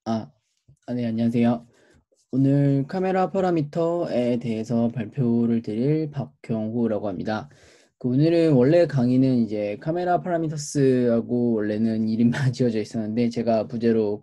아, 네, 안녕하세요. 오늘 카메라 파라미터에 대해서 발표를 드릴 박경호라고 합니다. 오늘은 원래 강의는 이제 카메라 파라미터스하고 원래는 이름만 지어져 있었는데 제가 부제로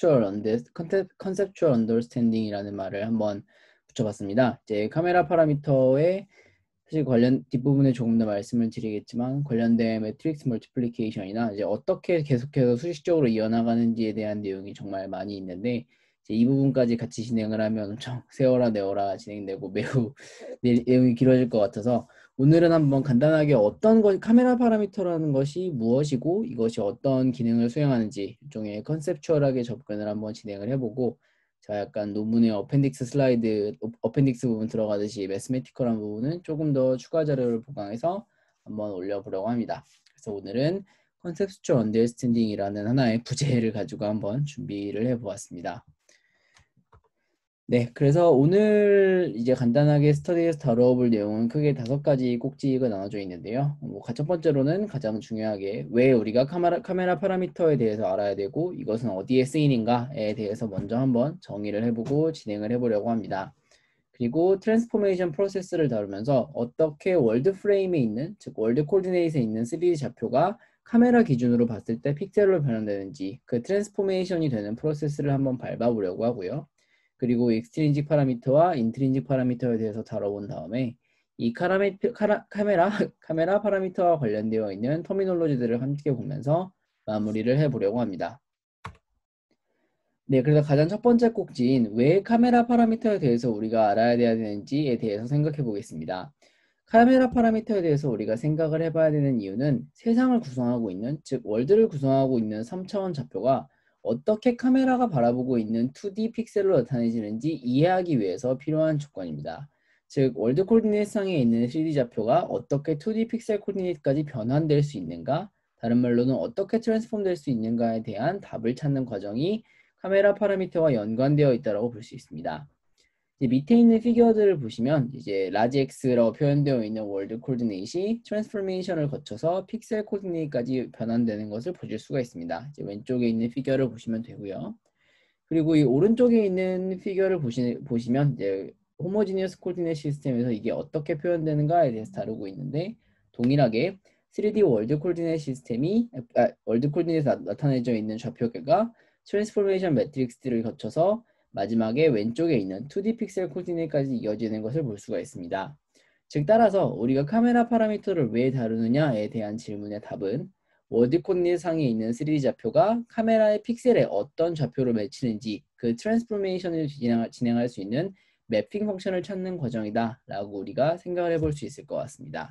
컨셉추얼 언더스탠딩이라는 말을 한번 붙여봤습니다. 이제 카메라 파라미터에 사실 관련 뒷부분에 조금 더 말씀을 드리겠지만 관련된 매트릭스 멀티플리케이션이나 이제 어떻게 계속해서 수식적으로 이어나가는지에 대한 내용이 정말 많이 있는데 이제 이 부분까지 같이 진행을 하면 엄청 세워라 내워라 진행되고 매우 내용이 길어질 것 같아서 오늘은 한번 간단하게 어떤 것 카메라 파라미터라는 것이 무엇이고 이것이 어떤 기능을 수행하는지 일종의 컨셉추얼하게 접근을 한번 진행을 해보고 자, 약간 논문의 어펜딕스 부분 들어가듯이 매스메티컬한 부분은 조금 더 추가 자료를 보강해서 한번 올려보려고 합니다. 그래서 오늘은 컨셉추얼 언더스탠딩이라는 하나의 부제를 가지고 한번 준비를 해보았습니다. 네, 그래서 오늘 이제 간단하게 스터디에서 다뤄볼 내용은 크게 5가지 꼭지가 나눠져 있는데요. 첫 번째로는 가장 중요하게 왜 우리가 카메라 파라미터에 대해서 알아야 되고 이것은 어디에 쓰이는가에 대해서 먼저 한번 정의를 해보고 진행을 해보려고 합니다. 그리고 트랜스포메이션 프로세스를 다루면서 어떻게 월드 프레임에 있는, 즉 월드 코디네이트에 있는 3D 좌표가 카메라 기준으로 봤을 때 픽셀로 변환되는지 그 트랜스포메이션이 되는 프로세스를 한번 밟아보려고 하고요. 그리고 익스트린직 파라미터와 인트린직 파라미터에 대해서 다뤄본 다음에 이 카메라 파라미터와 관련되어 있는 터미놀로지들을 함께 보면서 마무리를 해보려고 합니다. 네, 그래서 가장 첫 번째 꼭지인 왜 카메라 파라미터에 대해서 우리가 알아야 되는지에 대해서 생각해 보겠습니다. 카메라 파라미터에 대해서 우리가 생각을 해봐야 되는 이유는 세상을 구성하고 있는, 즉 월드를 구성하고 있는 3차원 좌표가 어떻게 카메라가 바라보고 있는 2D 픽셀로 나타내지는지 이해하기 위해서 필요한 조건입니다. 즉 월드 코디네이트 상에 있는 3D 좌표가 어떻게 2D 픽셀 코디네이트까지 변환될 수 있는가, 다른 말로는 어떻게 트랜스폼 될 수 있는가에 대한 답을 찾는 과정이 카메라 파라미터와 연관되어 있다고 볼 수 있습니다. 이제 밑에 있는 피겨들을 보시면 이제 라지 X라고 표현되어 있는 월드 코디네이트이 트랜스포메이션을 거쳐서 픽셀 코디네이트까지 변환되는 것을 보실 수가 있습니다. 이제 왼쪽에 있는 피겨를 보시면 되고요. 그리고 이 오른쪽에 있는 피겨를 보시면 이제 호모지니어스 코디네이트 시스템에서 이게 어떻게 표현되는가에 대해서 다루고 있는데 동일하게 3D 월드 코디네이트 시스템이 월드 코디네이트에 나타내져 있는 좌표계가 트랜스포메이션 매트릭스를 거쳐서 마지막에 왼쪽에 있는 2D 픽셀 코디네이트까지 이어지는 것을 볼 수가 있습니다. 즉 따라서 우리가 카메라 파라미터를 왜 다루느냐에 대한 질문의 답은 월드 코디네이트 상에 있는 3D 좌표가 카메라의 픽셀에 어떤 좌표로 맺히는지 그 트랜스포메이션을 진행할 수 있는 매핑 펑션을 찾는 과정이다 라고 우리가 생각을 해볼 수 있을 것 같습니다.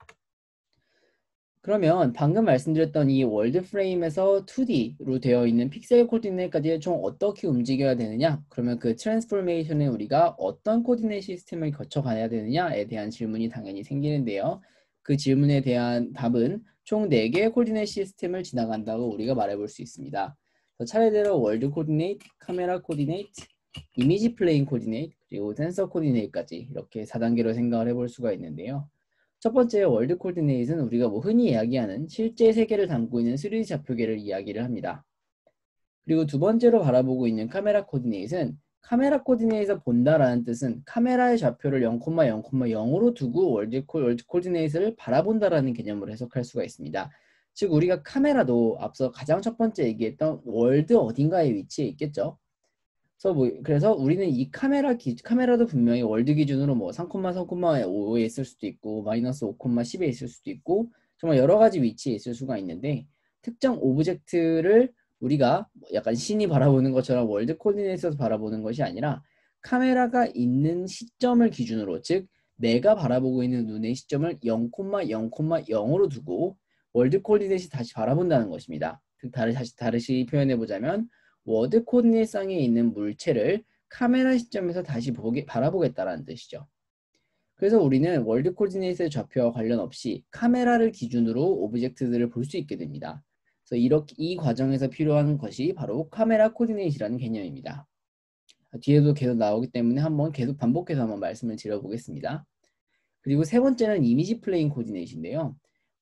그러면 방금 말씀드렸던 이 월드 프레임에서 2D로 되어 있는 픽셀 코디네이트까지 총 어떻게 움직여야 되느냐? 그러면 그 트랜스포메이션에 우리가 어떤 코디네이트 시스템을 거쳐 가야 되느냐에 대한 질문이 당연히 생기는데요. 그 질문에 대한 답은 총 4개의 코디네이트 시스템을 지나간다고 우리가 말해볼 수 있습니다. 차례대로 월드 코디네이트, 카메라 코디네이트, 이미지 플레인 코디네이트, 그리고 센서 코디네이트까지 이렇게 4단계로 생각을 해볼 수가 있는데요. 첫 번째 월드 코디네이트는 우리가 흔히 이야기하는 실제 세계를 담고 있는 3D 좌표계를 이야기를 합니다. 그리고 두 번째로 바라보고 있는 카메라 코디네이트는 카메라 코디네이트에서 본다라는 뜻은 카메라의 좌표를 0,0,0으로 두고 월드 코디네이트를 바라본다라는 개념으로 해석할 수가 있습니다. 즉 우리가 카메라도 앞서 가장 첫 번째 얘기했던 월드 어딘가에 위치해 있겠죠. 그래서 우리는 이 카메라도 분명히 월드 기준으로 뭐 3,3,5에 있을 수도 있고 마이너스 5,10에 있을 수도 있고 정말 여러 가지 위치에 있을 수가 있는데 특정 오브젝트를 우리가 약간 신이 바라보는 것처럼 월드 코디네이트에서 바라보는 것이 아니라 카메라가 있는 시점을 기준으로 즉 내가 바라보고 있는 눈의 시점을 0,0,0으로 두고 월드 코디네이트 다시 바라본다는 것입니다. 다시 표현해 보자면 워드 코디네이트상에 있는 물체를 카메라 시점에서 다시 바라보겠다라는 뜻이죠. 그래서 우리는 월드 코디네이트 좌표와 관련 없이 카메라를 기준으로 오브젝트들을 볼 수 있게 됩니다. 그래서 이 과정에서 필요한 것이 바로 카메라 코디네이트라는 개념입니다. 뒤에도 계속 나오기 때문에 계속 반복해서 한번 말씀을 드려보겠습니다. 그리고 세 번째는 이미지 플레인 코디네이트인데요.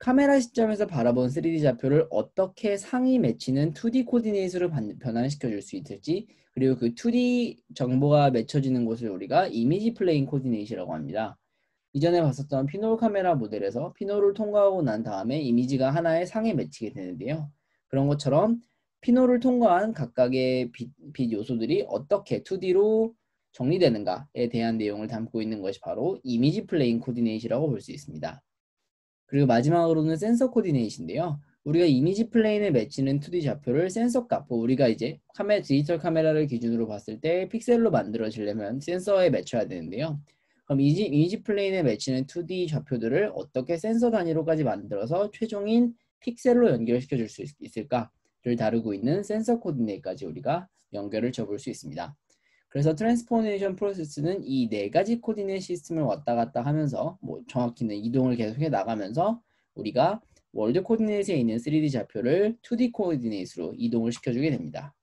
카메라 시점에서 바라본 3D 좌표를 어떻게 상이 맺히는 2D 코디네이트로 변환시켜 줄 수 있을지, 그리고 그 2D 정보가 맺혀지는 곳을 우리가 이미지 플레인 코디네이트라고 합니다. 이전에 봤었던 피놀 카메라 모델에서 피놀을 통과하고 난 다음에 이미지가 하나의 상에 맺히게 되는데요. 그런 것처럼 피놀을 통과한 각각의 빛 요소들이 어떻게 2D로 정리되는가에 대한 내용을 담고 있는 것이 바로 이미지 플레인 코디네이트라고 볼 수 있습니다. 그리고 마지막으로는 센서 코디네이트인데요. 우리가 이미지 플레인에 맺히는 2D 좌표를 센서 값, 우리가 이제 디지털 카메라를 기준으로 봤을 때 픽셀로 만들어지려면 센서에 맺혀야 되는데요. 그럼 이미지 플레인에 맺히는 2D 좌표들을 어떻게 센서 단위로까지 만들어서 최종인 픽셀로 연결시켜 줄 수 있을까를 다루고 있는 센서 코디네이트까지 우리가 연결을 줘볼 수 있습니다. 그래서 트랜스포메이션 프로세스는 이 네 가지 코디네이트 시스템을 왔다 갔다 하면서 정확히는 이동을 계속해 나가면서 우리가 월드 코디네이트에 있는 3D 좌표를 2D 코디네이트로 이동을 시켜주게 됩니다.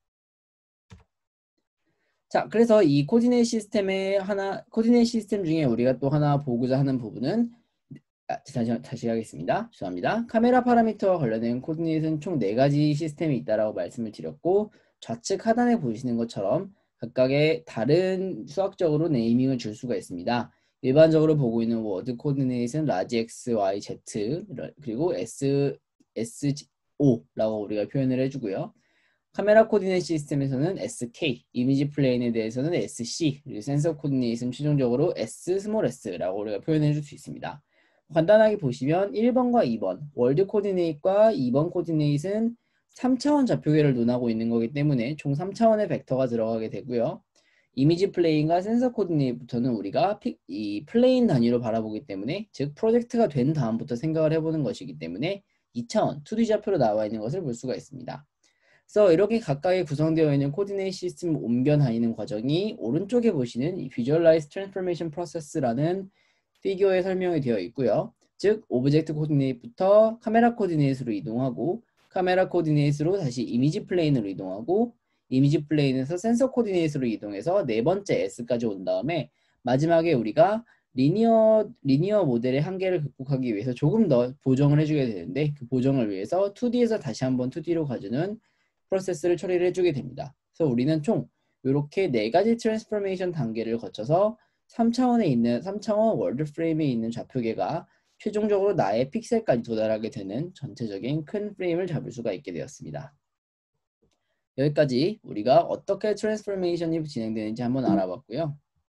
자, 그래서 이 코디네이트 시스템 중에 우리가 또 하나 보고자 하는 부분은 다시 하겠습니다. 죄송합니다. 카메라 파라미터와 관련된 코디네이트는 총 4가지 시스템이 있다라고 말씀을 드렸고, 좌측 하단에 보시는 것처럼 각각의 다른 수학적으로 네이밍을 줄 수가 있습니다. 일반적으로 보고 있는 워드 코디네이트는 라지 X, Y, Z 그리고 S, O 라고 우리가 표현을 해주고요. 카메라 코디네이트 시스템에서는 SK, 이미지 플레인에 대해서는 SC, 그리고 센서 코디네이트는 최종적으로 s라고 우리가 표현해 줄 수 있습니다. 간단하게 보시면 1번과 2번, 월드 코디네이트과 2번 코디네이트는 3차원 좌표계를 논하고 있는 거기 때문에 총 3차원의 벡터가 들어가게 되고요. 이미지 플레인과 센서 코디네이트부터는 우리가 이 플레인 단위로 바라보기 때문에, 즉 프로젝트가 된 다음부터 생각을 해보는 것이기 때문에 2차원, 2D 좌표로 나와 있는 것을 볼 수가 있습니다. 그래서 이렇게 각각의 구성되어 있는 코디네이트 시스템을 옮겨 다니는 과정이 오른쪽에 보시는 이 Visualize Transformation Process라는 피규어에 설명이 되어 있고요. 즉, 오브젝트 코디네이트부터 카메라 코디네이트로 이동하고, 카메라 코디네이트로 다시 이미지 플레인으로 이동하고, 이미지 플레인에서 센서 코디네이트로 이동해서 네 번째 S까지 온 다음에 마지막에 우리가 리니어 모델의 한계를 극복하기 위해서 조금 더 보정을 해주게 되는데, 그 보정을 위해서 2D에서 다시 한번 2D로 가주는 프로세스를 처리를 해주게 됩니다. 그래서 우리는 총 이렇게 4가지 트랜스포메이션 단계를 거쳐서 3차원 월드 프레임에 있는 좌표계가 최종적으로 나의 픽셀까지 도달하게 되는 전체적인 큰 프레임을 잡을 수가 있게 되었습니다. 여기까지 우리가 어떻게 트랜스포메이션이 진행되는지 한번 알아봤고요.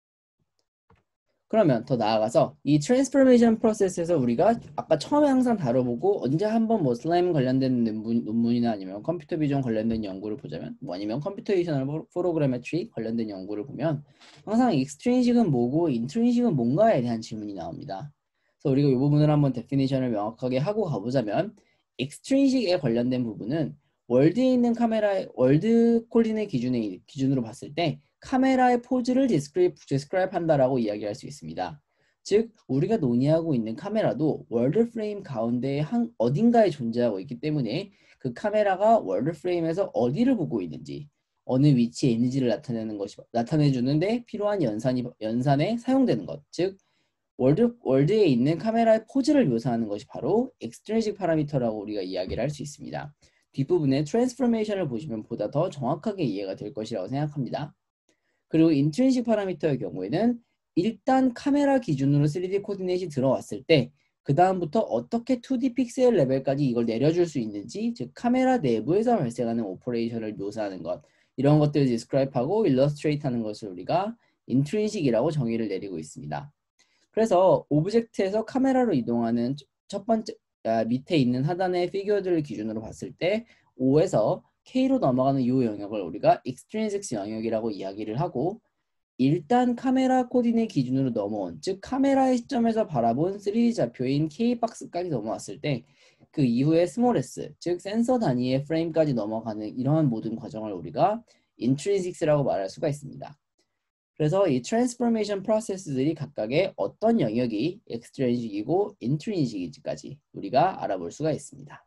그러면 더 나아가서 이 트랜스포메이션 프로세스에서 우리가 아까 처음에 항상 다뤄보고 언제 한번 슬라임 관련된 논문이나 아니면 컴퓨터 비전 관련된 연구를 보자면, 아니면 컴퓨테이셔널 프로그래메트리 관련된 연구를 보면 항상 익스트린식은 뭐고 인트린식은 뭔가에 대한 질문이 나옵니다. 그래서 우리가 이 부분을 한번 데피니션을 명확하게 하고 가보자면, 익스트린식에 관련된 부분은 월드에 있는 월드 콜린의 기준으로 봤을 때 카메라의 포즈를 디스크라이브 한다라고 이야기할 수 있습니다. 즉, 우리가 논의하고 있는 카메라도 월드 프레임 가운데 어딘가에 존재하고 있기 때문에 그 카메라가 월드 프레임에서 어디를 보고 있는지, 어느 위치에 있는지를 나타내주는데 필요한 연산에 사용되는 것, 즉 월드에 있는 카메라의 포즈를 묘사하는 것이 바로 extrinsic 파라미터라고 우리가 이야기를 할 수 있습니다. 뒷부분에 트랜스포메이션을 보시면 보다 더 정확하게 이해가 될 것이라고 생각합니다. 그리고 인트린식 파라미터의 경우에는 일단 카메라 기준으로 3D 코디네이트이 들어왔을 때 그 다음부터 어떻게 2D 픽셀 레벨까지 이걸 내려줄 수 있는지, 즉 카메라 내부에서 발생하는 오퍼레이션을 묘사하는 것, 이런 것들을 디스크라이브하고 일러스트레이트하는 것을 우리가 인트린식이라고 정의를 내리고 있습니다. 그래서 오브젝트에서 카메라로 이동하는 첫 번째 밑에 있는 하단의 피규어들을 기준으로 봤을 때 O에서 K로 넘어가는 이 영역을 우리가 extrinsic 영역이라고 이야기를 하고, 일단 카메라 코디네이트 기준으로 넘어온, 즉 카메라의 시점에서 바라본 3D 좌표인 K박스까지 넘어왔을 때 그 이후에 스몰 s, 즉 센서 단위의 프레임까지 넘어가는 이러한 모든 과정을 우리가 intrinsic라고 말할 수가 있습니다. 그래서 이 트랜스포메이션 프로세스들이 각각의 어떤 영역이 extrinsik이고 intrinsik인지까지 우리가 알아볼 수가 있습니다.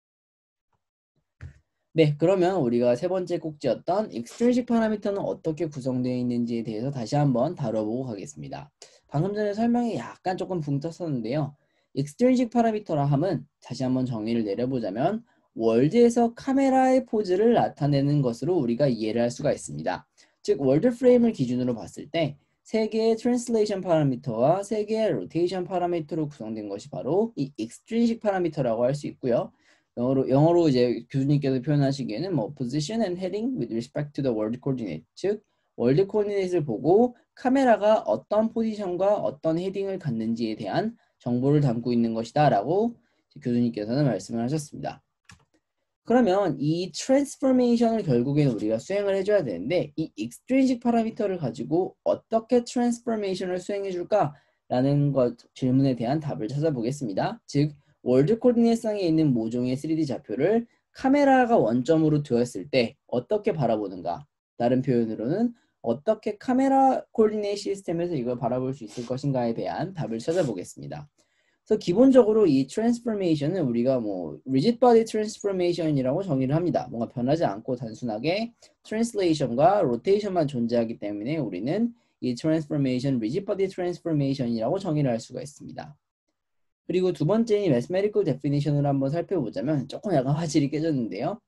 네, 그러면 우리가 세 번째 꼭지였던 extrinsic 파라미터는 어떻게 구성되어 있는지에 대해서 다시 한번 다뤄보고 가겠습니다. 방금 전에 설명이 약간 조금 붕 떴었는데요. extrinsic 파라미터라 함은 다시 한번 정의를 내려보자면 월드에서 카메라의 포즈를 나타내는 것으로 우리가 이해를 할 수가 있습니다. 즉 월드 프레임을 기준으로 봤을 때 세 개의 트랜슬레이션 파라미터와 세 개의 로테이션 파라미터로 구성된 것이 바로 이 extrinsic 파라미터라고 할 수 있고요. 영어로 이제 교수님께서 표현하시기에는 뭐 position and heading with respect to the world coordinate, 즉 월드 코디네이트를 보고 카메라가 어떤 포지션과 어떤 헤딩을 갖는지에 대한 정보를 담고 있는 것이다 라고 교수님께서는 말씀을 하셨습니다. 그러면 이 트랜스포메이션을 결국에는 우리가 수행을 해줘야 되는데 이 extrinsic 파라미터를 가지고 어떻게 트랜스포메이션을 수행해 줄까? 라는 질문에 대한 답을 찾아보겠습니다. 즉 월드 코디네이트상에 있는 모종의 3D 좌표를 카메라가 원점으로 두었을 때 어떻게 바라보는가? 다른 표현으로는 어떻게 카메라 코디네이트 시스템에서 이걸 바라볼 수 있을 것인가에 대한 답을 찾아보겠습니다. 그래서 기본적으로 이 트랜스포메이션은 우리가 뭐 rigid body transformation이라고 정의를 합니다. 뭔가 변하지 않고 단순하게 translation과 rotation만 존재하기 때문에 우리는 이 transformation, rigid body transformation이라고 정의를 할 수가 있습니다. 그리고 두 번째인 mathematical definition을 한번 살펴보자면 조금 약간 화질이 깨졌는데요.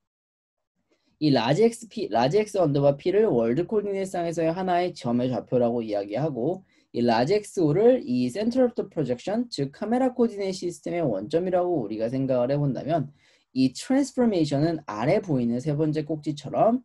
이 large x 언더바 p를 월드 코디네이트상에서의 하나의 점의 좌표라고 이야기하고 이 large xo를 이 center of the projection, 즉 카메라 코디네이트 시스템의 원점이라고 우리가 생각을 해본다면 이 transformation은 아래 보이는 세 번째 꼭지처럼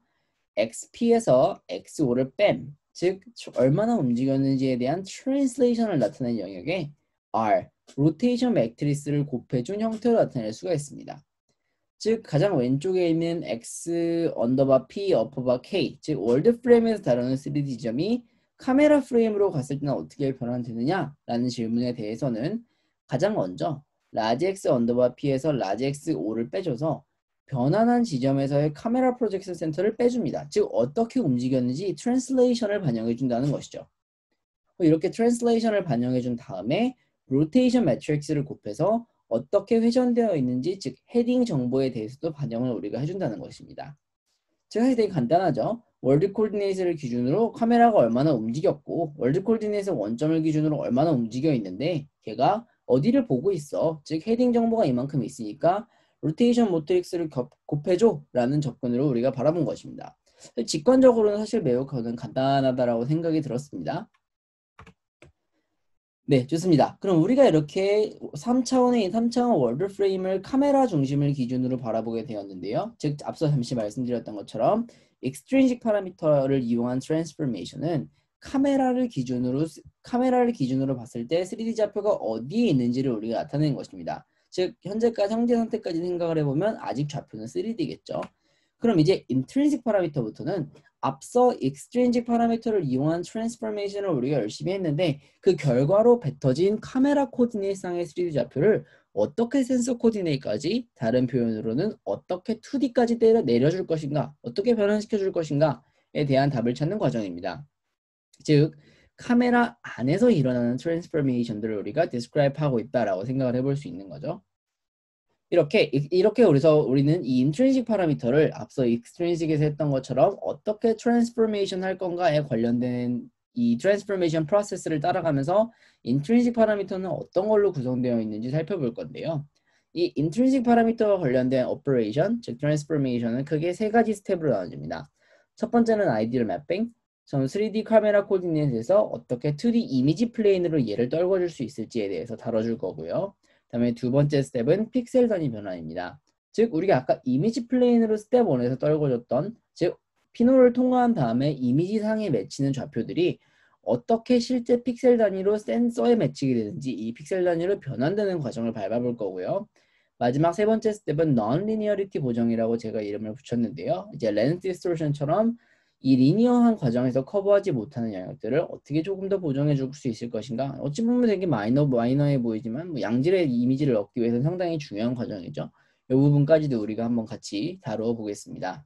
xp에서 xo를 뺀, 즉 얼마나 움직였는지에 대한 translation을 나타내는 영역에 r, rotation matrix를 곱해준 형태로 나타낼 수가 있습니다. 즉 가장 왼쪽에 있는 x 언더바 p 어퍼바 k, 즉 월드 프레임에서 다루는 3D 지점이 카메라 프레임으로 갔을 때는 어떻게 변환되느냐 라는 질문에 대해서는 가장 먼저 라지 x 언더바 p에서 라지 x 5를 빼줘서 변환한 지점에서의 카메라 프로젝션 센터를 빼줍니다. 즉 어떻게 움직였는지 트랜슬레이션을 반영해 준다는 것이죠. 이렇게 트랜슬레이션을 반영해 준 다음에 로테이션 매트릭스를 곱해서 어떻게 회전되어 있는지, 즉 헤딩 정보에 대해서도 반영을 우리가 해준다는 것입니다. 즉 사실 되게 간단하죠. 월드 코디네이트를 기준으로 카메라가 얼마나 움직였고 월드 코디네이트 원점을 기준으로 얼마나 움직여 있는데 걔가 어디를 보고 있어, 즉 헤딩 정보가 이만큼 있으니까 로테이션 매트릭스를 곱해줘 라는 접근으로 우리가 바라본 것입니다. 직관적으로는 사실 매우 간단하다라고 생각이 들었습니다. 네, 좋습니다. 그럼 우리가 이렇게 3차원 월드 프레임을 카메라 중심을 기준으로 바라보게 되었는데요. 즉 앞서 잠시 말씀드렸던 것처럼 extrinsic 파라미터를 이용한 트랜스포메이션은 카메라를 기준으로 봤을 때 3D 좌표가 어디에 있는지를 우리가 나타내는 것입니다. 즉 현재 상태까지 생각을 해보면 아직 좌표는 3D겠죠. 그럼 이제 intrinsic 파라미터부터는 앞서 extrinsic 파라미터를 이용한 트랜스포메이션을 우리가 열심히 했는데 그 결과로 뱉어진 카메라 코디네이트상의 3D 좌표를 어떻게 센서 코디네이트까지, 다른 표현으로는 어떻게 2D까지 내려줄 것인가, 어떻게 변환시켜 줄 것인가에 대한 답을 찾는 과정입니다. 즉 카메라 안에서 일어나는 트랜스포메이션들을 우리가 describe하고 있다라고 생각을 해볼 수 있는 거죠. 이렇게 그래서 우리는 이 intrinsic 파라미터를 앞서 extrinsic에서 했던 것처럼 어떻게 transformation 할 건가에 관련된 이 transformation 프로세스를 따라가면서 intrinsic 파라미터는 어떤 걸로 구성되어 있는지 살펴볼 건데요. 이 intrinsic 파라미터와 관련된 operation, 즉 transformation은 크게 세 가지 스텝으로 나눠집니다. 첫 번째는 ideal mapping, 3D 카메라 코디네이트에서 어떻게 2D 이미지 플레인으로 얘를 떨궈줄 수 있을지에 대해서 다뤄줄 거고요. 다음에 두 번째 스텝은 픽셀 단위 변환입니다. 즉 우리가 아까 이미지 플레인으로 스텝 1에서 떨궈줬던, 즉 피노를 통과한 다음에 이미지상에 맺히는 좌표들이 어떻게 실제 픽셀 단위로 센서에 맺히게 되는지 이 픽셀 단위로 변환되는 과정을 밟아볼 거고요. 마지막 세 번째 스텝은 non-linearity 보정이라고 제가 이름을 붙였는데요. 이제 lens distortion처럼 이 리니어한 과정에서 커버하지 못하는 영역들을 어떻게 조금 더 보정해 줄 수 있을 것인가. 어찌 보면 되게 마이너해 보이지만 뭐 양질의 이미지를 얻기 위해서는 상당히 중요한 과정이죠. 이 부분까지도 우리가 한번 같이 다루어 보겠습니다.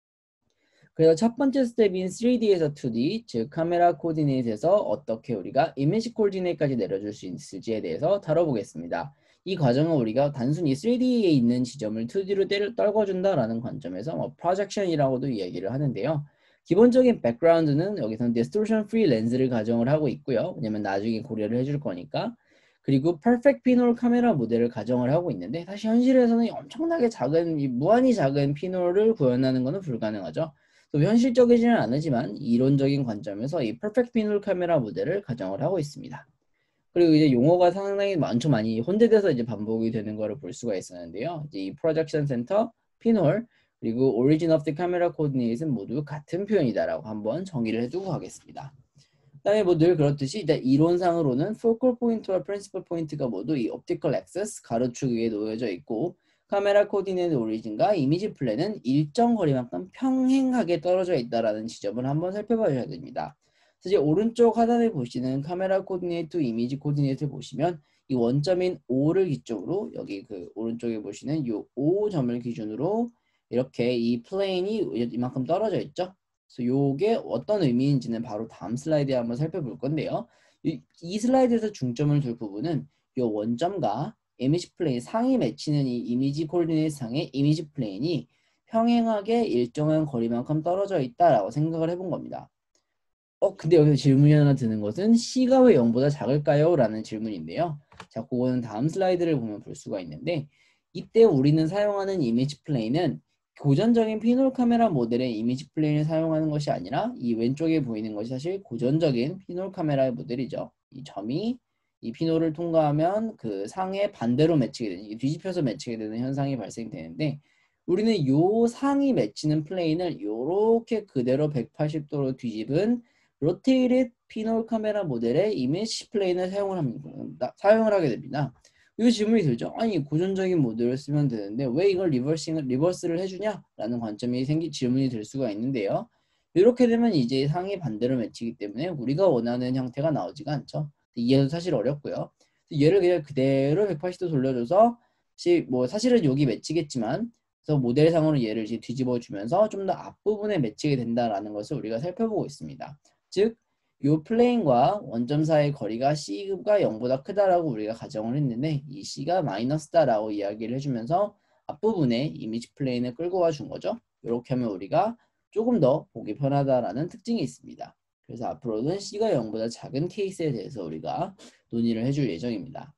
그래서 첫 번째 스텝인 3D에서 2D, 즉 카메라 코디네이트에서 어떻게 우리가 이미지 코디네이트까지 내려줄 수 있을지에 대해서 다뤄보겠습니다. 이 과정은 우리가 단순히 3D에 있는 지점을 2D로 떨궈준다라는 관점에서 뭐 프로젝션이라고도 이야기를 하는데요. 기본적인 백그라운드는 여기서는 distortion free 렌즈를 가정을 하고 있고요. 왜냐면 나중에 고려를 해줄 거니까. 그리고 퍼펙트 피놀 카메라 모델을 가정을 하고 있는데 사실 현실에서는 엄청나게 작은, 무한히 작은 피놀을 구현하는 것은 불가능하죠. 또 현실적이지는 않지만 이론적인 관점에서 이 퍼펙트 피놀 카메라 모델을 가정을 하고 있습니다. 그리고 이제 용어가 상당히 많이 혼재돼서 이제 반복이 되는 거를 볼 수가 있었는데요. 이제 이 프로젝션 센터, 피놀, 그리고 origin of the camera coordinate은 모두 같은 표현이다라고 한번 정의를 해두고 가겠습니다. 그다음에 뭐 늘 그렇듯이 일단 이론상으로는 focal point와 principal point가 모두 이 optical axis 가로축 위에 놓여져 있고 카메라 코디네이트 오리진과 이미지 플랜은 일정 거리만큼 평행하게 떨어져 있다라는 지점을 한번 살펴봐줘야 됩니다. 사실 오른쪽 하단에 보시는 카메라 코디네이트, 이미지 코디네이트를 보시면 이 원점인 O를 기점으로 여기 그 오른쪽에 보시는 이 O점을 기준으로 이렇게 이 플레인이 이만큼 떨어져 있죠. 그래서 요게 어떤 의미인지는 바로 다음 슬라이드에 한번 살펴볼 건데요. 이 슬라이드에서 중점을 둘 부분은 이 원점과 이미지 플레인 상이 맺히는 이 이미지 코디네이트 상의 이미지 플레인이 평행하게 일정한 거리만큼 떨어져 있다라고 생각을 해본 겁니다. 근데 여기서 질문이 하나 드는 것은 C가 왜 0보다 작을까요? 라는 질문인데요. 자, 그거는 다음 슬라이드를 보면 볼 수가 있는데 이때 우리는 사용하는 이미지 플레인은 고전적인 피놀 카메라 모델의 이미지 플레인을 사용하는 것이 아니라 이 왼쪽에 보이는 것이 사실 고전적인 피놀 카메라의 모델이죠. 이 점이 이 피놀을 통과하면 그 상에 반대로 맺히게 되는, 뒤집혀서 맺히게 되는 현상이 발생되는데 우리는 요 상이 맺히는 플레인을 이렇게 그대로 180도로 뒤집은 로테이ted 피놀 카메라 모델의 이미지 플레인을 사용을 하게 됩니다. 이 질문이 들죠. 아니 고전적인 모델을 쓰면 되는데 왜 이걸 리버스를 해주냐? 라는 관점이 질문이 들 수가 있는데요. 이렇게 되면 이제 상이 반대로 맺히기 때문에 우리가 원하는 형태가 나오지가 않죠. 이해도 사실 어렵고요. 얘를 그냥 그대로 180도 돌려줘서 뭐 사실은 여기 맺히겠지만 그래서 모델상으로 얘를 이제 뒤집어 주면서 좀 더 앞부분에 맺히게 된다라는 것을 우리가 살펴보고 있습니다. 즉, 이 플레인과 원점 사이의 거리가 C가 0보다 크다라고 우리가 가정을 했는데 이 C가 마이너스다라고 이야기를 해주면서 앞부분에 이미지 플레인을 끌고 와 준 거죠. 이렇게 하면 우리가 조금 더 보기 편하다라는 특징이 있습니다. 그래서 앞으로는 C가 0보다 작은 케이스에 대해서 우리가 논의를 해줄 예정입니다.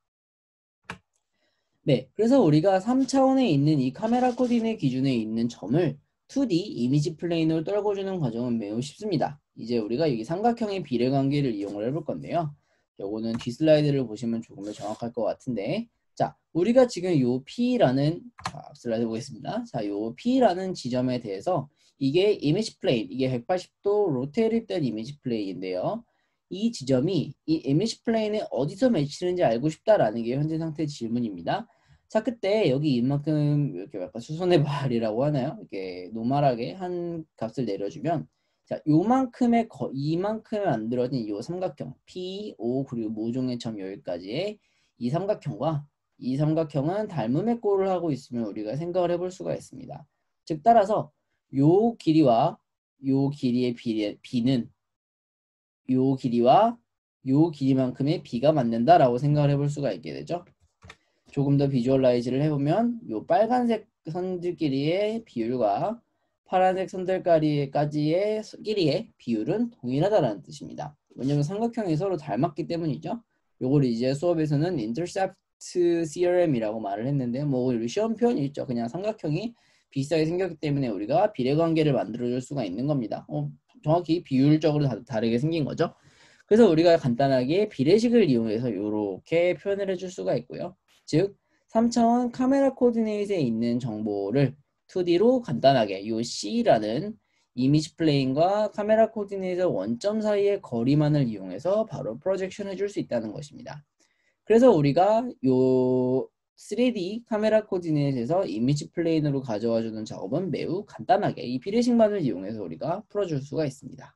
네, 그래서 우리가 3차원에 있는 이 카메라 코디네이트 기준에 있는 점을 2D 이미지 플레인으로 떨궈주는 과정은 매우 쉽습니다. 이제 우리가 여기 삼각형의 비례관계를 이용을 해볼 건데요. 요거는 뒤 슬라이드를 보시면 조금 더 정확할 것 같은데 자, 우리가 지금 요 P라는 앞 슬라이드 보겠습니다. 자, 요 P라는 지점에 대해서 이게 이미지 플레인, 이게 180도 로테이트 된 이미지 플레인인데요. 이 지점이 이 이미지 플레인에 어디서 맺히는지 알고 싶다라는 게 현재 상태의 질문입니다. 자, 그때 여기 이만큼 이렇게 약간 수선의 발이라고 하나요? 이렇게 노멀하게 한 값을 내려주면 자, 이만큼에 만들어진 이 삼각형 P, O 그리고 모종의 점 여기까지의 이 삼각형과 이 삼각형은 닮음의 꼴을 하고 있으면 우리가 생각을 해볼 수가 있습니다. 즉 따라서 요 길이와 요 길이의 B는 요 길이와 요 길이만큼의 B가 맞는다라고 생각을 해볼 수가 있게 되죠. 조금 더 비주얼라이즈를 해보면 요 빨간색 선들끼리의 비율과 파란색 선들까지의 길이의 비율은 동일하다는 뜻입니다. 왜냐하면 삼각형이 서로 닮았기 때문이죠. 요걸 이제 수업에서는 intercept theorem이라고 말을 했는데 뭐 쉬운 표현이 있죠. 그냥 삼각형이 비슷하게 생겼기 때문에 우리가 비례관계를 만들어줄 수가 있는 겁니다. 정확히 비율적으로 다르게 생긴 거죠. 그래서 우리가 간단하게 비례식을 이용해서 이렇게 표현을 해줄 수가 있고요. 즉 3차원 카메라 코디네이트에 있는 정보를 2D로 간단하게 이 C라는 이미지 플레인과 카메라 코디네이터 원점 사이의 거리만을 이용해서 바로 프로젝션 해줄 수 있다는 것입니다. 그래서 우리가 이 3D 카메라 코디네이트에서 이미지 플레인으로 가져와주는 작업은 매우 간단하게 이 비례식만을 이용해서 우리가 풀어줄 수가 있습니다.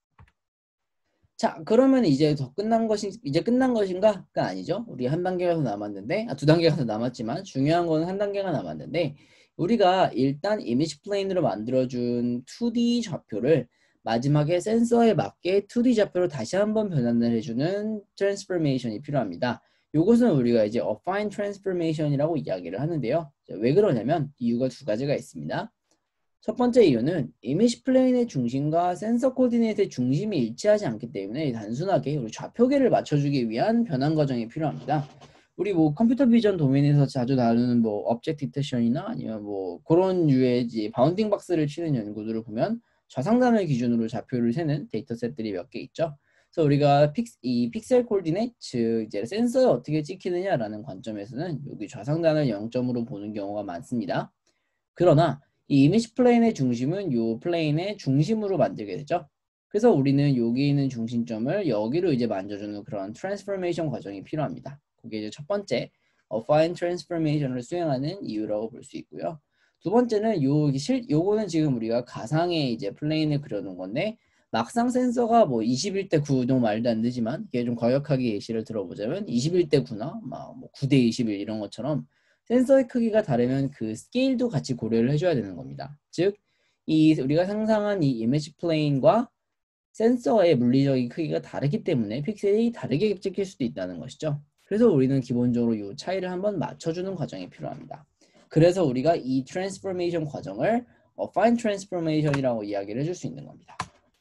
자, 그러면 이제 이제 끝난 것인가?가 아니죠. 우리 한 단계가 더 남았는데, 두 단계가 더 남았지만 중요한 거는 한 단계가 남았는데, 우리가 일단 이미지 플레인으로 만들어준 2D 좌표를 마지막에 센서에 맞게 2D 좌표로 다시 한번 변환을 해주는 트랜스포메이션이 필요합니다. 이것은 우리가 이제 affine transformation이라고 이야기를 하는데요. 왜 그러냐면 이유가 두 가지가 있습니다. 첫 번째 이유는 이미지 플레인의 중심과 센서 코디네이트의 중심이 일치하지 않기 때문에 단순하게 우리 좌표계를 맞춰주기 위한 변환 과정이 필요합니다. 우리 뭐 컴퓨터 비전 도메인에서 자주 다루는 뭐 object detection이나 아니면 뭐 그런 유의 이제 바운딩 박스를 치는 연구들을 보면 좌상단을 기준으로 좌표를 세는 데이터셋들이 몇 개 있죠. 그래서 우리가 이 픽셀 코디네이트, 즉 이제 센서에 어떻게 찍히느냐라는 관점에서는 여기 좌상단을 0점으로 보는 경우가 많습니다. 그러나 이 이미지 플레인의 중심은 이 플레인의 중심으로 만들게 되죠. 그래서 우리는 여기 있는 중심점을 여기로 이제 만져주는 그런 트랜스포메이션 과정이 필요합니다. 그게 이제 첫 번째 affine transformation을 수행하는 이유라고 볼 수 있고요. 두 번째는 요거는 지금 우리가 가상의 이제 플레인을 그려놓은 건데 막상 센서가 뭐 21대 9도 말도 안 되지만 이게 좀 과격하게 예시를 들어보자면 21대 9나 뭐 9대 21 이런 것처럼 센서의 크기가 다르면 그 스케일도 같이 고려를 해줘야 되는 겁니다. 즉, 우리가 상상한 이 이미지 플레인과 센서의 물리적인 크기가 다르기 때문에 픽셀이 다르게 찍힐 수도 있다는 것이죠. 그래서 우리는 기본적으로 이 차이를 한번 맞춰주는 과정이 필요합니다. 그래서 우리가 이 트랜스포메이션 과정을 affine transformation이라고 이야기를 해줄 수 있는 겁니다.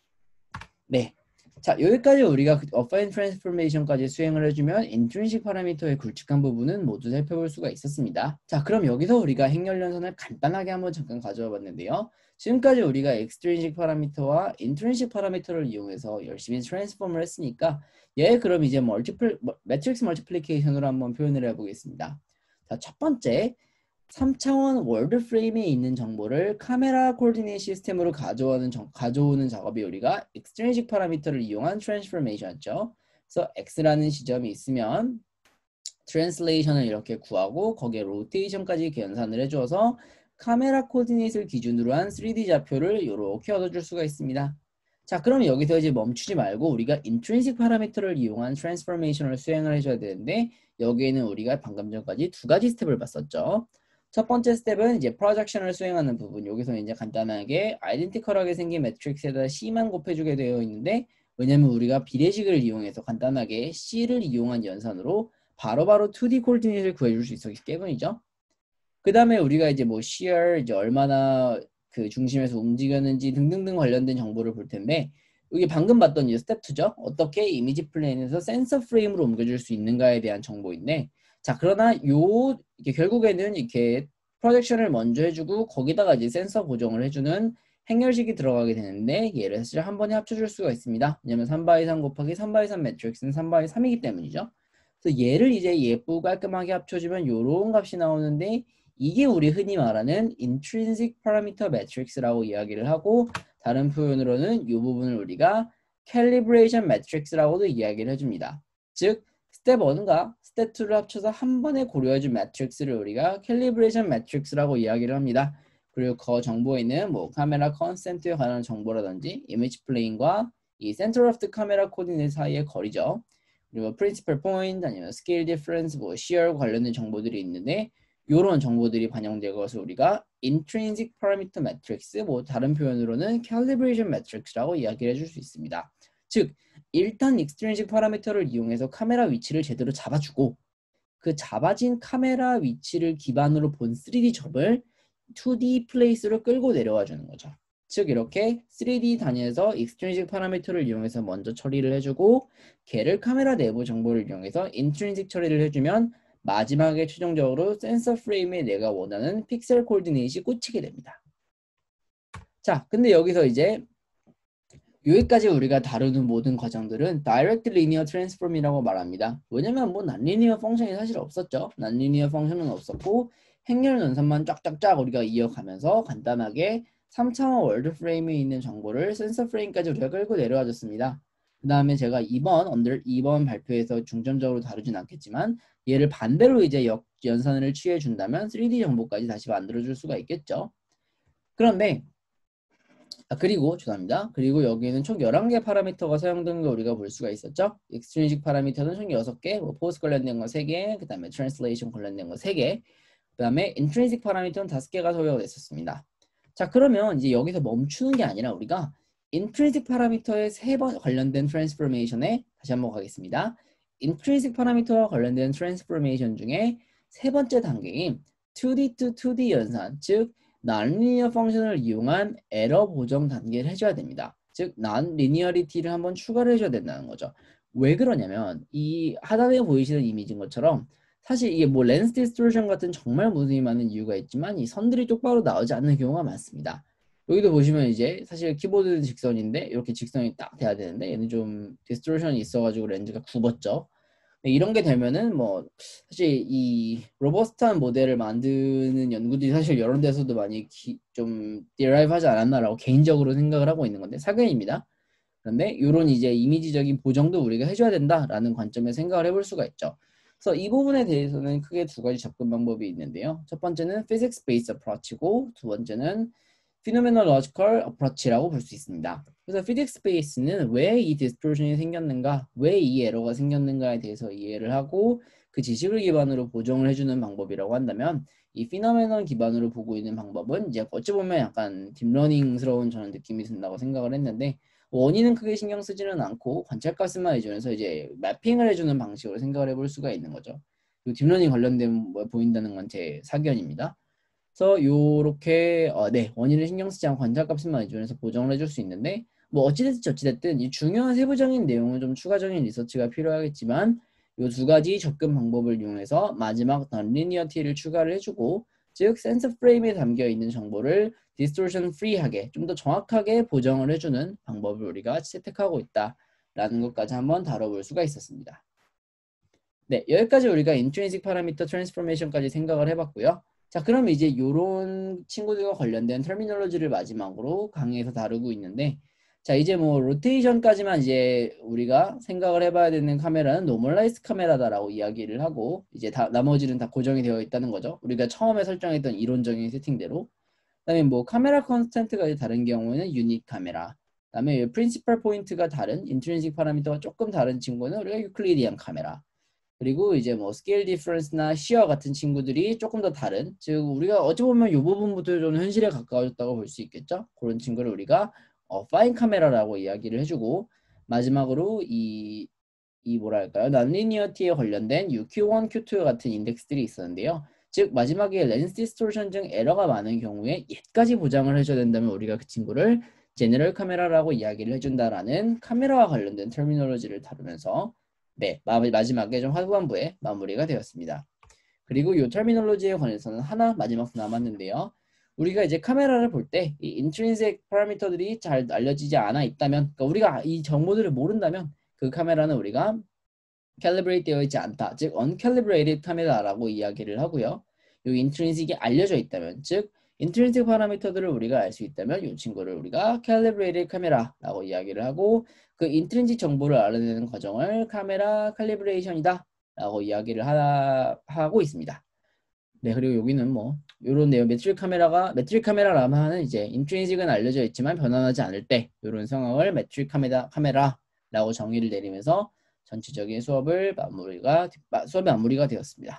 네. 자, 여기까지 우리가 affine transformation까지 수행을 해주면 intrinsic 파라미터의 굵직한 부분은 모두 살펴볼 수가 있었습니다. 자, 그럼 여기서 우리가 행렬연선을 간단하게 한번 잠깐 가져와 봤는데요. 지금까지 우리가 extrinsic 파라미터와 intrinsic 파라미터를 이용해서 열심히 트랜스폼을 했으니까 그럼 이제 매트릭스 멀티플리케이션으로 한번 표현을 해보겠습니다. 자, 첫 번째 3차원 월드 프레임에 있는 정보를 카메라 코디네이트 시스템으로 가져오는 작업이 우리가 extrinsic 파라미터를 이용한 트랜스포메이션이었죠. 그래서 x라는 지점이 있으면 트랜슬레이션을 이렇게 구하고 거기에 로테이션까지 계산을 해줘서 카메라 코디네이트를 기준으로 한 3D 좌표를 이렇게 얻어줄 수가 있습니다. 자, 그럼 여기서 이제 멈추지 말고 우리가 intrinsic 파라미터를 이용한 트랜스포메이션을 수행을 해줘야 되는데 여기에는 우리가 방금 전까지 두 가지 스텝을 봤었죠. 첫 번째 스텝은 이제 프로젝션을 수행하는 부분. 여기서 이제 간단하게 아이덴티컬하게 생긴 매트릭스에다 C만 곱해주게 되어 있는데 왜냐면 우리가 비례식을 이용해서 간단하게 C를 이용한 연산으로 바로바로 2D 코디네이트를 구해줄 수 있었기 때문이죠. 그 다음에 우리가 이제 뭐 shear 이제 얼마나 그 중심에서 움직였는지 등등등 관련된 정보를 볼 텐데 여기 방금 봤던 이 스텝 2죠. 어떻게 이미지 플레인에서 센서 프레임으로 옮겨줄 수 있는가에 대한 정보인데 자, 그러나 이게 결국에는 이렇게 프로젝션을 먼저 해주고 거기다가 이제 센서 고정을 해주는 행렬식이 들어가게 되는데 얘를 사실 한 번에 합쳐줄 수가 있습니다. 왜냐면 3 3 곱하기 3 3 매트릭스는 3 3이기 때문이죠. 그래서 얘를 이제 예쁘고 깔끔하게 합쳐주면 요런 값이 나오는데 이게 우리 흔히 말하는 intrinsic parameter matrix라고 이야기를 하고 다른 표현으로는 이 부분을 우리가 calibration matrix라고도 이야기를 해줍니다. 즉 스텝 1과 스텝 2를 합쳐서 한 번에 고려해준 매트릭스를 우리가 calibration matrix라고 이야기를 합니다. 그리고 그 정보에는 뭐 카메라 컨센트에 관한 정보라든지 이미지 플레인과 이 center of the camera 코디네이트 사이의 거리죠. 그리고 principal point 아니면 scale difference, 뭐 shear 관련된 정보들이 있는데 이런 정보들이 반영된 것을 우리가 intrinsic parameter matrix, 뭐 다른 표현으로는 calibration matrix라고 이야기를 해줄 수 있습니다. 즉 일단 extrinsic 파라미터를 이용해서 카메라 위치를 제대로 잡아주고 그 잡아진 카메라 위치를 기반으로 본 3D 점을 2D 플레이스로 끌고 내려와 주는 거죠. 즉 이렇게 3D 단위에서 extrinsic 파라미터를 이용해서 먼저 처리를 해주고 걔를 카메라 내부 정보를 이용해서 intrinsic 처리를 해주면 마지막에 최종적으로 센서 프레임에 내가 원하는 픽셀 코디네이트이 꽂히게 됩니다. 자, 근데 여기서 이제 여기까지 우리가 다루는 모든 과정들은 Direct Linear Transform이라고 말합니다. 왜냐면 뭐 non-linear 펑션이 사실 없었죠. non-linear 펑션은 없었고 행렬 연산만 쫙쫙쫙 우리가 이어가면서 간단하게 3차원 월드 프레임에 있는 정보를 센서 프레임까지 우리가 끌고 내려와 줬습니다. 그 다음에 제가 이번 발표에서 중점적으로 다루진 않겠지만 얘를 반대로 이제 연산을 취해 준다면 3D 정보까지 다시 만들어 줄 수가 있겠죠. 그런데 그리고 죄송합니다. 그리고 여기에는 총 11개 파라미터가 사용된 걸 우리가 볼 수가 있었죠. extrinsic 파라미터는 총 6개, 뭐 pose 관련된 거 3개, 그 다음에 translation 관련된 거 3개, 그 다음에 intrinsic 파라미터는 5개가 소요됐었습니다. 자, 그러면 이제 여기서 멈추는 게 아니라 우리가 intrinsic 파라미터의 3번 관련된 transformation에 다시 한번 가겠습니다. intrinsic 파라미터와 관련된 transformation 중에 세 번째 단계인 2D to 2D 연산, 즉 non-linear 펑션을 이용한 에러 보정 단계를 해줘야 됩니다. 즉 non-linearity를 한번 추가를 해줘야 된다는 거죠. 왜 그러냐면 이 하단에 보이시는 이미지인 것처럼 사실 이게 뭐 렌스 디스토션 같은 정말 무수히 많은 이유가 있지만 이 선들이 똑바로 나오지 않는 경우가 많습니다. 여기도 보시면 이제 사실 키보드는 직선인데 이렇게 직선이 딱 돼야 되는데 얘는 좀 디스토션이 있어가지고 렌즈가 굽었죠. 이런 게 되면은 뭐 사실 이 로버스트한 모델을 만드는 연구들이 사실 여러 데서도 많이 좀 derive 하지 않았나라고 개인적으로 생각을 하고 있는 건데 사견입니다. 그런데 이런 이제 이미지적인 보정도 우리가 해줘야 된다라는 관점에 생각을 해볼 수가 있죠. 그래서 이 부분에 대해서는 크게 두 가지 접근 방법이 있는데요. 첫 번째는 physics based approach이고 두 번째는 phenomenological approach라고 볼 수 있습니다. 그래서 physics based는 왜 이 distortion이 생겼는가, 왜 이 에러가 생겼는가에 대해서 이해를 하고 그 지식을 기반으로 보정을 해주는 방법이라고 한다면 이 phenomenon 기반으로 보고 있는 방법은 이제 어찌 보면 약간 딥러닝스러운 저는 느낌이 든다고 생각을 했는데 원인은 크게 신경 쓰지는 않고 관찰값만 해주면서 이제 매핑을 해주는 방식으로 생각을 해볼 수가 있는 거죠. 딥러닝 관련된 뭐 보인다는 건 제 사견입니다. 그래서 요렇게 네, 원인을 신경 쓰지 않고 관찰값만 해주면서 보정을 해줄 수 있는데 뭐 어찌됐든 이 중요한 세부적인 내용은 좀 추가적인 리서치가 필요하겠지만 요 두 가지 접근 방법을 이용해서 마지막 non-linearity를 추가를 해주고 즉 센서 프레임에 담겨 있는 정보를 디스토션 프리하게 좀 더 정확하게 보정을 해주는 방법을 우리가 채택하고 있다라는 것까지 한번 다뤄볼 수가 있었습니다. 네, 여기까지 우리가 intrinsic parameter transformation까지 생각을 해봤고요. 자, 그럼 이제 이런 친구들과 관련된 터미놀로지를 마지막으로 강의에서 다루고 있는데, 자, 이제 뭐 로테이션까지만 이제 우리가 생각을 해봐야 되는 카메라는 노멀라이즈 카메라다라고 이야기를 하고, 이제 다 나머지는 다 고정이 되어 있다는 거죠. 우리가 처음에 설정했던 이론적인 세팅대로. 그다음에 뭐 카메라 컨스턴트가 다른 경우에는 유닛 카메라. 그다음에 프린시펄 포인트가 다른 인트린식 파라미터가 조금 다른 친구는 우리가 유클리디안 카메라. 그리고 이제 뭐 스케일 디퍼런스나 시어 같은 친구들이 조금 더 다른, 즉 우리가 어찌 보면 이 부분부터 좀 현실에 가까워졌다고 볼 수 있겠죠. 그런 친구를 우리가 파인 카메라라고 이야기를 해주고 마지막으로 이 뭐랄까요, non-linearity에 관련된 UQ1, Q2 같은 인덱스들이 있었는데요. 즉 마지막에 렌스 디스토션 등 에러가 많은 경우에 얘까지 보장을 해줘야 된다면 우리가 그 친구를 제너럴 카메라라고 이야기를 해준다라는 카메라와 관련된 터미놀로지를 다루면서 네, 마지막에 좀 후반부에 마무리가 되었습니다. 그리고 이 터미놀로지에 관해서는 하나 마지막 남았는데요. 우리가 이제 카메라를 볼 때 이 인트린식 파라미터들이 잘 알려지지 않아 있다면, 그러니까 우리가 이 정보들을 모른다면 그 카메라는 우리가 캘리브레이트 되어 있지 않다, 즉 uncalibrated 카메라라고 이야기를 하고요. 이 인트린식이 알려져 있다면, 즉 인트린식 파라미터들을 우리가 알 수 있다면 이 친구를 우리가 calibrated 카메라라고 이야기를 하고 그 인트린식 정보를 알아내는 과정을 카메라 칼리브레이션이다 라고 이야기를 하고 있습니다. 네, 그리고 여기는 뭐 이런 내용, 매트릭 카메라라면 하는 이제 인트린식은 알려져 있지만 변환하지 않을 때 이런 상황을 매트릭 카메라라고 정의를 내리면서 전체적인 수업이 마무리가 되었습니다.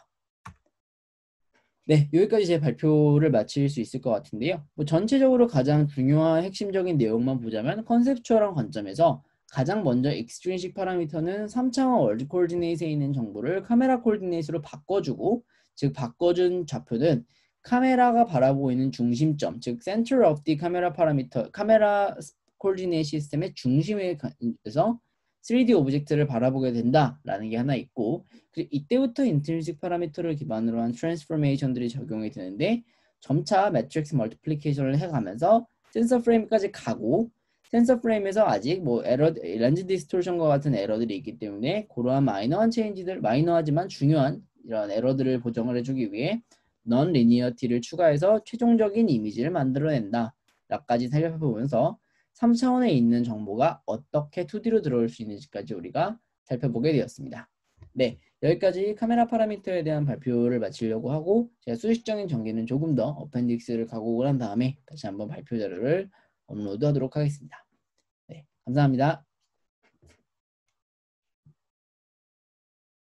네, 여기까지 제 발표를 마칠 수 있을 것 같은데요. 뭐 전체적으로 가장 중요한 핵심적인 내용만 보자면 컨셉추얼한 관점에서 가장 먼저 extrinsic 파라미터는 3차원 월드 코디네이트에 있는 정보를 카메라 코디네이트로 바꿔주고, 즉 바꿔준 좌표는 카메라가 바라보고 있는 중심점, 즉 center of the 카메라 파라미터, 카메라 코디네이트 시스템의 중심에서 3D 오브젝트를 바라보게 된다라는 게 하나 있고, 그리고 이때부터 인트린식 파라미터를 기반으로 한 트랜스포메이션들이 적용이 되는데 점차 매트릭스 멀티플리케이션을 해가면서 센서 프레임까지 가고, 센서 프레임에서 아직 뭐 에러, 렌즈 디스토션과 같은 에러들이 있기 때문에 그러한 마이너한 체인지들, 마이너하지만 중요한 이런 에러들을 보정을 해주기 위해 넌 리니어티를 추가해서 최종적인 이미지를 만들어낸다 라까지 살펴보면서 3차원에 있는 정보가 어떻게 2D로 들어올 수 있는지까지 우리가 살펴보게 되었습니다. 네, 여기까지 카메라 파라미터에 대한 발표를 마치려고 하고 제가 수식적인 전개는 조금 더 어펜딕스를 가공을 한 다음에 다시 한번 발표 자료를 업로드하도록 하겠습니다. 네, 감사합니다.